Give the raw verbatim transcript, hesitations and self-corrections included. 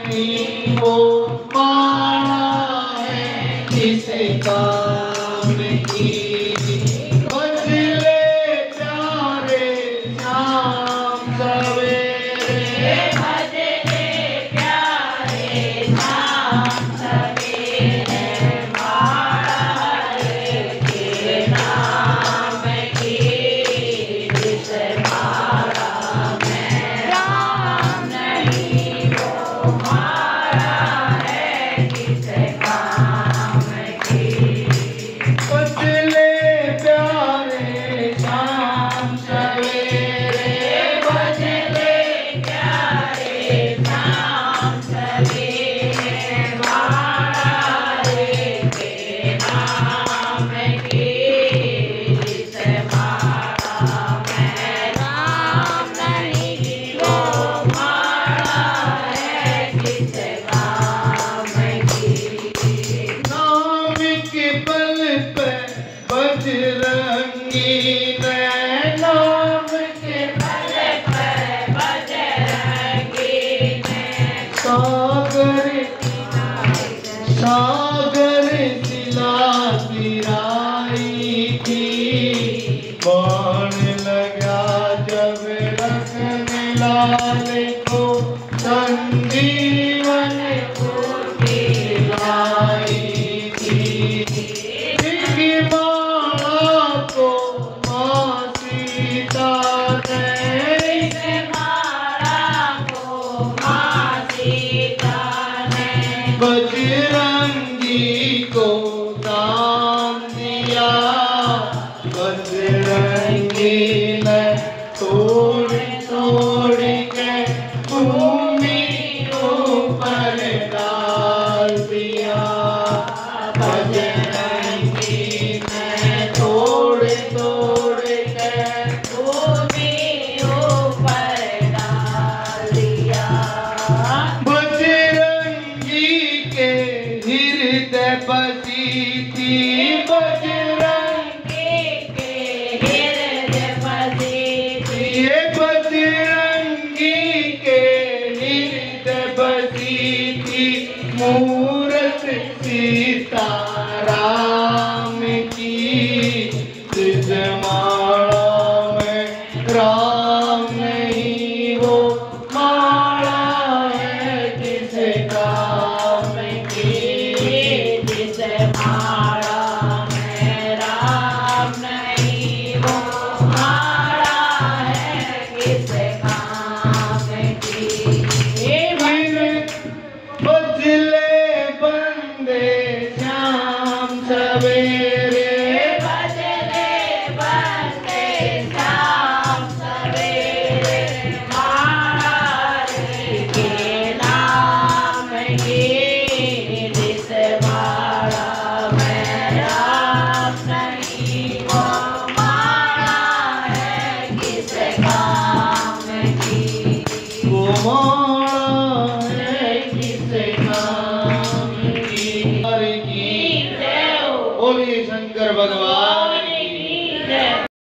नहीं वो माला है किसे काम की। बजले प्यारे शाम सवेरे, भजले प्यारे शाम सवेरे, माला के नाम की। जिस माला में राम नहीं वो माला है किस काम की। बजले प्यारे शाम सवेरे, बजले प्यारे शाम सवेरे, माला के नाम की। जिस माला में राम नहीं वो माला है किस काम की। नाम के बल पे बजरंगी ने, नाम के बल पर बजरंगी ने, सागर सागर सिला गिराई थी। बाण लगा जब रखने लाले को, संजीवन बूटी लाई थी। जिनकी माला को माँ सीता ने, इस माला को माँ सीता ने, बजरंगी को दान दिया। बजरंगी ने तोड़ तोड़ के भूमि ऊपर डाल दिया। बजरंगी ने तोड़ तोड़ के भूमि ऊपर डाल दिया। बजरंगी के हृदय बसी थी। बजरंगी के हृदय बसी थी। ये बजरंगी के हृदय बसी थी। मूरत सीता